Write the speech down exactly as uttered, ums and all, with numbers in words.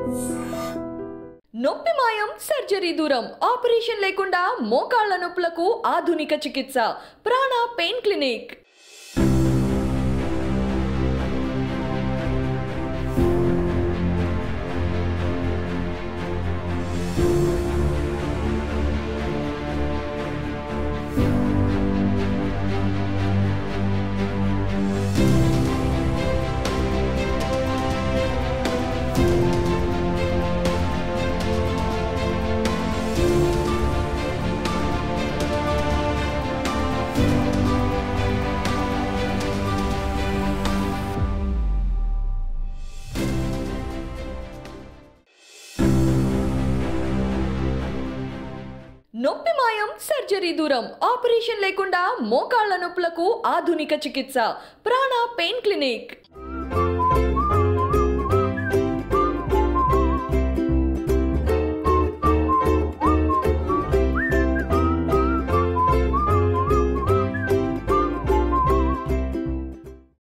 నొప్పి మాయం సర్జరీ దూరం ఆపరేషన్ లేకుండా మోకాళ్ళ నొప్పులకు ఆధునిక చికిత్స ప్రాణ పెయిన్ క్లినిక్. నొప్పి మాయం సర్జరీ దూరం ఆపరేషన్ లేకుండా మోకాళ్ళ నొప్పులకు ఆధునిక చికిత్స ప్రాణ పెయిన్ క్లినిక్.